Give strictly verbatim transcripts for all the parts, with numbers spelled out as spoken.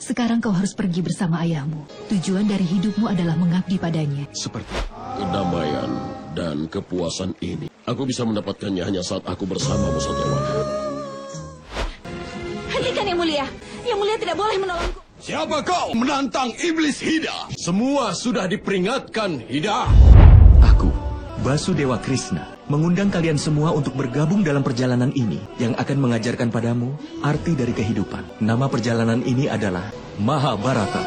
Sekarang kau harus pergi bersama ayahmu. Tujuan dari hidupmu adalah mengabdi padanya. Seperti kedamaian dan kepuasan ini, aku bisa mendapatkannya hanya saat aku bersamamu, Satyawati. Hentikan Yang Mulia. Yang Mulia tidak boleh menolongku. Siapa kau menantang iblis Hida? Semua sudah diperingatkan, Hida. Aku, Basudewa Krishna, mengundang kalian semua untuk bergabung dalam perjalanan ini yang akan mengajarkan padamu arti dari kehidupan. Nama perjalanan ini adalah Mahabharata.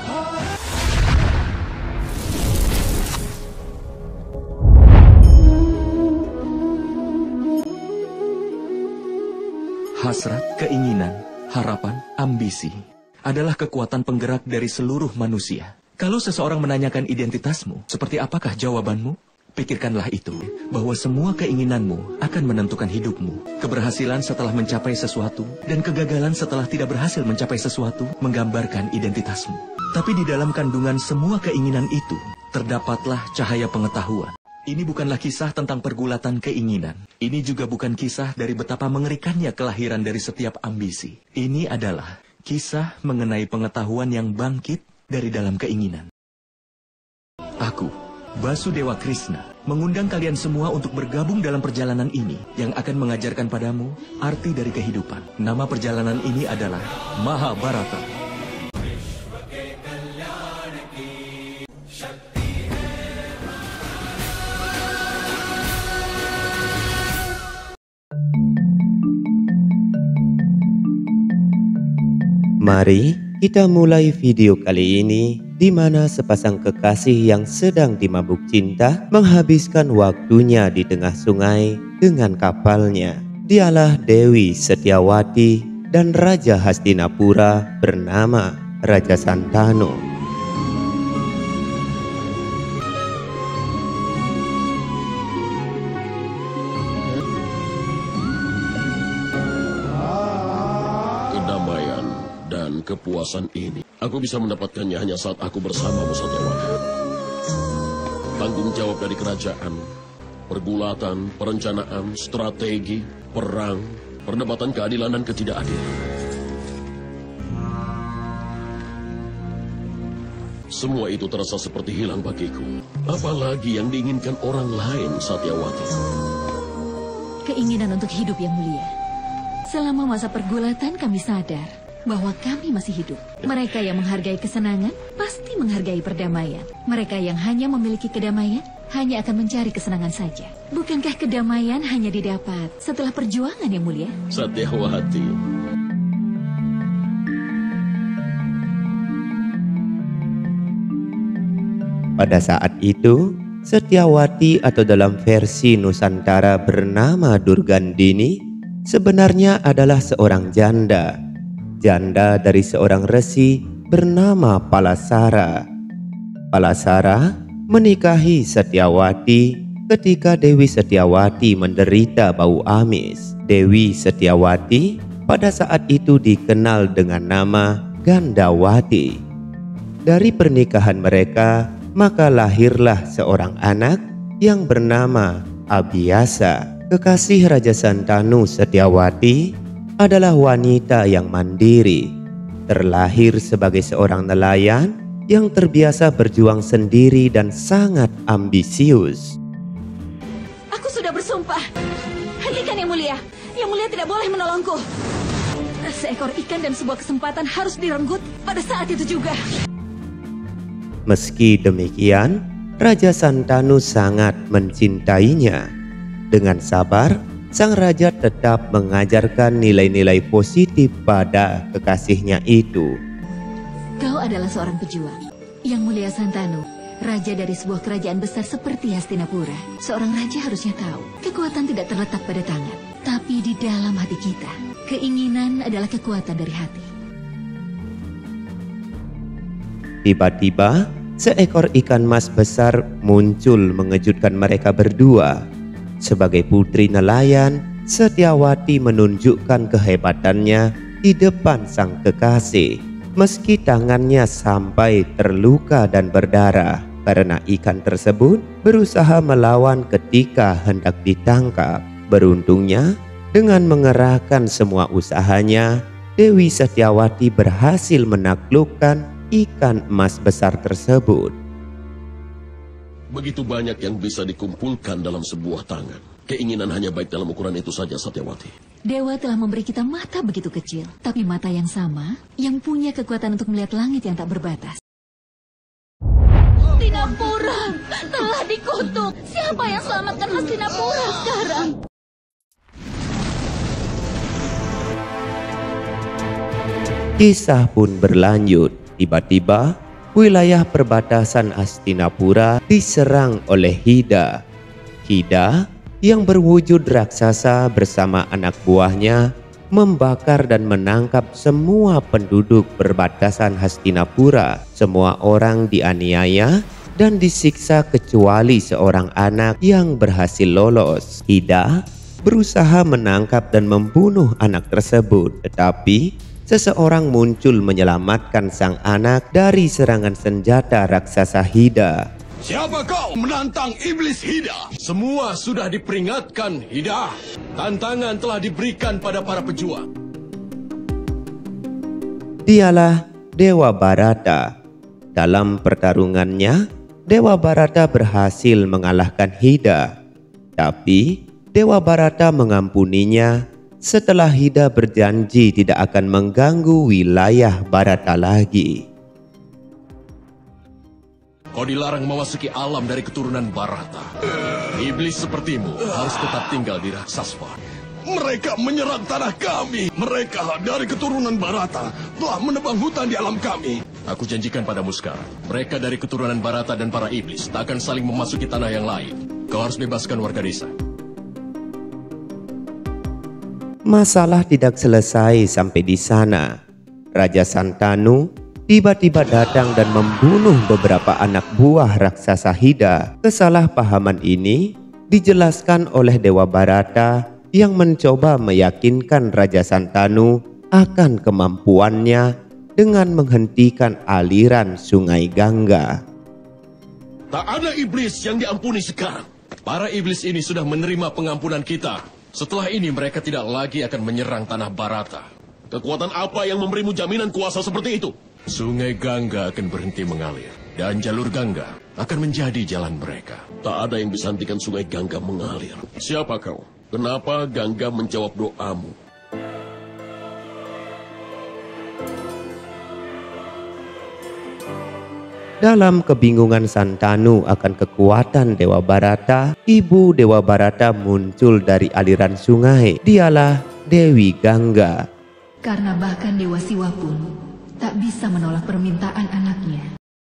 Hasrat, keinginan, harapan, ambisi adalah kekuatan penggerak dari seluruh manusia. Kalau seseorang menanyakan identitasmu, seperti apakah jawabanmu? Pikirkanlah itu, bahwa semua keinginanmu akan menentukan hidupmu. Keberhasilan setelah mencapai sesuatu dan kegagalan setelah tidak berhasil mencapai sesuatu menggambarkan identitasmu. Tapi di dalam kandungan semua keinginan itu, terdapatlah cahaya pengetahuan. Ini bukanlah kisah tentang pergulatan keinginan. Ini juga bukan kisah dari betapa mengerikannya kelahiran dari setiap ambisi. Ini adalah kisah mengenai pengetahuan yang bangkit dari dalam keinginan. Aku, Basudewa Krishna, mengundang kalian semua untuk bergabung dalam perjalanan ini yang akan mengajarkan padamu arti dari kehidupan. Nama perjalanan ini adalah Mahabharata. Mari kita mulai video kali ini di mana sepasang kekasih yang sedang dimabuk cinta menghabiskan waktunya di tengah sungai dengan kapalnya. Dialah Dewi Setyawati dan Raja Hastinapura bernama Raja Santanu. Kedamaian dan kepuasan ini, aku bisa mendapatkannya hanya saat aku bersamamu, Satyawati. Tanggung jawab dari kerajaan, pergulatan, perencanaan, strategi, perang, perdebatan keadilan dan ketidakadilan. Semua itu terasa seperti hilang bagiku. Apalagi yang diinginkan orang lain, Satyawati. Keinginan untuk hidup yang mulia. Selama masa pergulatan kami sadar bahwa kami masih hidup. Mereka yang menghargai kesenangan pasti menghargai perdamaian. Mereka yang hanya memiliki kedamaian hanya akan mencari kesenangan saja. Bukankah kedamaian hanya didapat setelah perjuangan yang mulia? Satyawati. Pada saat itu, Setyawati atau dalam versi Nusantara bernama Durgandini sebenarnya adalah seorang janda. Janda dari seorang resi bernama Palasara. Palasara menikahi Setyawati ketika Dewi Setyawati menderita bau amis. Dewi Setyawati pada saat itu dikenal dengan nama Gandawati. Dari pernikahan mereka, maka lahirlah seorang anak yang bernama Abhyasa. Kekasih Raja Santanu, Setyawati adalah wanita yang mandiri, terlahir sebagai seorang nelayan yang terbiasa berjuang sendiri dan sangat ambisius. Aku sudah bersumpah. Hentikan Yang Mulia. Yang Mulia tidak boleh menolongku. Seekor ikan dan sebuah kesempatan harus direnggut pada saat itu juga. Meski demikian, Raja Santanu sangat mencintainya. Dengan sabar, sang raja tetap mengajarkan nilai-nilai positif pada kekasihnya itu. Kau adalah seorang pejuang. Yang Mulia Santanu, raja dari sebuah kerajaan besar seperti Hastinapura. Seorang raja harusnya tahu, kekuatan tidak terletak pada tangan, tapi di dalam hati kita. Keinginan adalah kekuatan dari hati. Tiba-tiba, seekor ikan mas besar muncul mengejutkan mereka berdua. Sebagai putri nelayan, Setyawati menunjukkan kehebatannya di depan sang kekasih. Meski tangannya sampai terluka dan berdarah karena ikan tersebut berusaha melawan ketika hendak ditangkap. Beruntungnya, dengan mengerahkan semua usahanya, Dewi Setyawati berhasil menaklukkan ikan emas besar tersebut. Begitu banyak yang bisa dikumpulkan dalam sebuah tangan. Keinginan hanya baik dalam ukuran itu saja, Satyawati. Dewa telah memberi kita mata begitu kecil, tapi mata yang sama, yang punya kekuatan untuk melihat langit yang tak berbatas. Hastinapura telah dikutuk. Siapa yang selamatkan Hastinapura sekarang? Kisah pun berlanjut. Tiba-tiba, wilayah perbatasan Hastinapura diserang oleh Hida. Hida yang berwujud raksasa bersama anak buahnya membakar dan menangkap semua penduduk perbatasan Hastinapura. Semua orang dianiaya dan disiksa kecuali seorang anak yang berhasil lolos. Hida berusaha menangkap dan membunuh anak tersebut, tetapi seseorang muncul menyelamatkan sang anak dari serangan senjata raksasa Hida. Siapa kau menantang iblis Hida? Semua sudah diperingatkan, Hida. Tantangan telah diberikan pada para pejuang. Dialah Dewa Barata. Dalam pertarungannya, Dewa Barata berhasil mengalahkan Hida. Tapi Dewa Barata mengampuninya setelah Hida berjanji tidak akan mengganggu wilayah Barata lagi. Kau dilarang memasuki alam dari keturunan Barata. Iblis sepertimu harus tetap tinggal di Raksaspa. Mereka menyerang tanah kami. Mereka dari keturunan Barata telah menebang hutan di alam kami. Aku janjikan padamu sekarang, mereka dari keturunan Barata dan para iblis tak akan saling memasuki tanah yang lain. Kau harus bebaskan warga desa. Masalah tidak selesai sampai di sana. Raja Santanu tiba-tiba datang dan membunuh beberapa anak buah raksasa Hida. Kesalahpahaman ini dijelaskan oleh Dewa Barata yang mencoba meyakinkan Raja Santanu akan kemampuannya dengan menghentikan aliran sungai Gangga. Tak ada iblis yang diampuni sekarang. Para iblis ini sudah menerima pengampunan kita. Setelah ini mereka tidak lagi akan menyerang tanah Barata. Kekuatan apa yang memberimu jaminan kuasa seperti itu? Sungai Gangga akan berhenti mengalir, dan jalur Gangga akan menjadi jalan mereka. Tak ada yang bisa hentikan sungai Gangga mengalir. Siapa kau? Kenapa Gangga menjawab doamu? Dalam kebingungan Santanu akan kekuatan Dewa Barata, ibu Dewa Barata muncul dari aliran sungai. Dialah Dewi Gangga. Karena bahkan Dewa Siwa pun tak bisa menolak permintaan anaknya.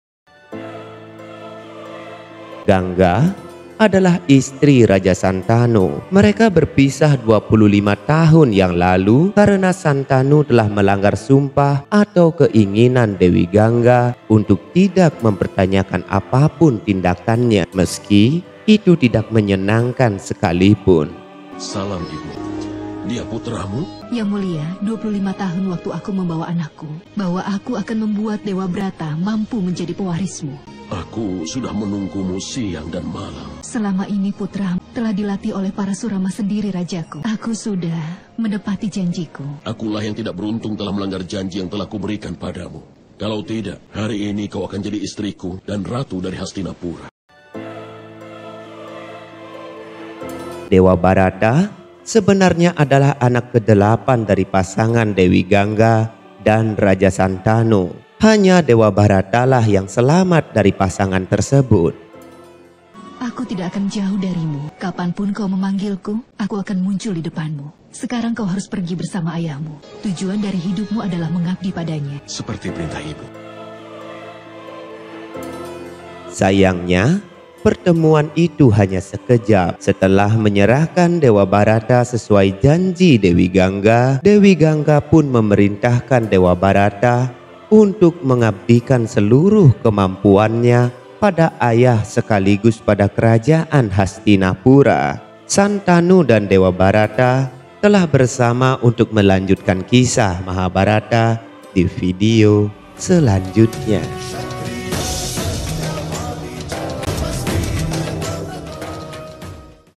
Gangga adalah istri Raja Santanu. Mereka berpisah dua puluh lima tahun yang lalu karena Santanu telah melanggar sumpah atau keinginan Dewi Gangga untuk tidak mempertanyakan apapun tindakannya, meski itu tidak menyenangkan sekalipun. Salam ibu. Dia putramu? Yang mulia, dua puluh lima tahun waktu aku membawa anakku, bahwa aku akan membuat Dewa Brata mampu menjadi pewarismu. Aku sudah menunggumu siang dan malam. Selama ini putra telah dilatih oleh para Surama sendiri, rajaku. Aku sudah menepati janjiku. Akulah yang tidak beruntung telah melanggar janji yang telah kuberikan padamu. Kalau tidak, hari ini kau akan jadi istriku dan ratu dari Hastinapura. Dewa Barata sebenarnya adalah anak kedelapan dari pasangan Dewi Gangga dan Raja Santanu. Hanya Dewa Barata lah yang selamat dari pasangan tersebut. Aku tidak akan jauh darimu. Kapanpun kau memanggilku, aku akan muncul di depanmu. Sekarang kau harus pergi bersama ayahmu. Tujuan dari hidupmu adalah mengabdi padanya. Seperti perintah ibu. Sayangnya, pertemuan itu hanya sekejap. Setelah menyerahkan Dewa Barata sesuai janji Dewi Gangga, Dewi Gangga pun memerintahkan Dewa Barata untuk mengabdikan seluruh kemampuannya pada ayah sekaligus pada kerajaan Hastinapura. Santanu dan Dewa Barata telah bersama untuk melanjutkan kisah Mahabharata di video selanjutnya.